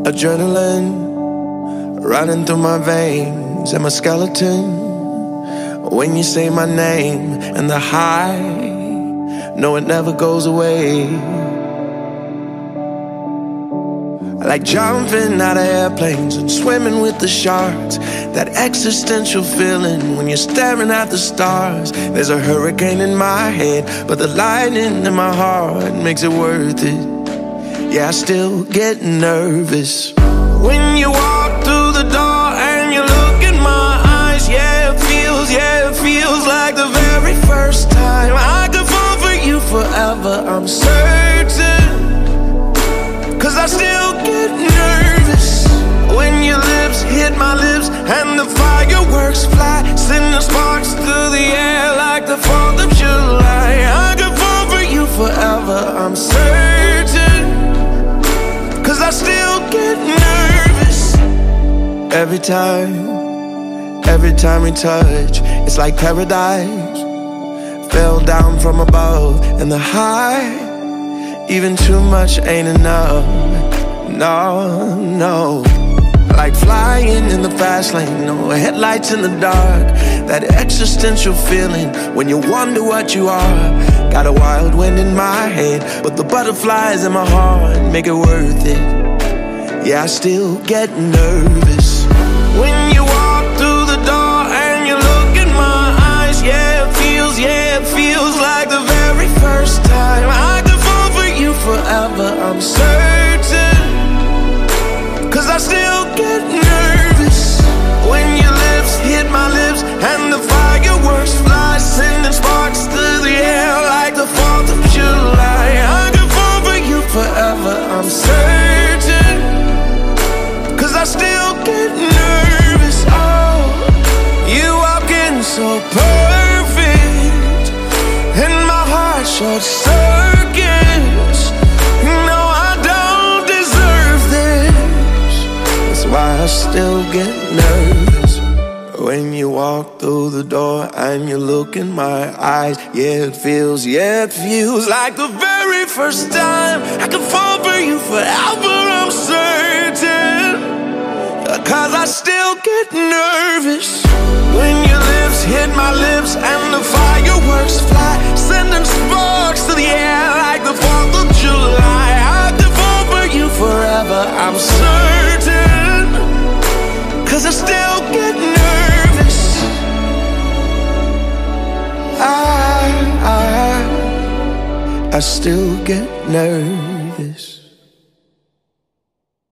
Adrenaline running through my veins and my skeleton. When you say my name and the high, no, it never goes away. I like jumping out of airplanes and swimming with the sharks. That existential feeling when you're staring at the stars. There's a hurricane in my head, but the lightning in my heart makes it worth it. Yeah, I still get nervous when you walk through the door and you look in my eyes. Yeah, it feels like the very first time. I could fall for you forever, I'm certain. 'Cause I still get nervous when your lips hit my lips and the fireworks fly, sending sparks through the air like the 4th of July. I could fall for you forever, I'm certain. 'Cause I still get nervous every time we touch. It's like paradise fell down from above, and the high, even too much ain't enough. No, like flying in the fast lane, no headlights in the dark. That existential feeling when you wonder what you are. Got a wild wind in my head, but the butterflies in my heart make it worth it. Yeah, I still get nervous when you walk through the door and you look in my eyes. Yeah, it feels like the very first time. I could fall for you forever, I'm certain. 'Cause I still get nervous when your lips hit my lips and the fireworks fly, sending sparks through the air like the 4th of July. I could fall for you forever, I'm certain. 'Cause I still get nervous. Oh, you walking so perfect and my heart short circuits. No, I don't deserve this. That's why I still get nervous when you walk through the door and you look in my eyes. Yeah, it feels like the very first time. I could fall for you forever, I'm certain. 'Cause I still get nervous when your lips hit my lips and the fireworks fly, sending sparks to the air like the 4th of July. I could fall for you forever, I'm certain. 'Cause I still get nervous. I still get nervous.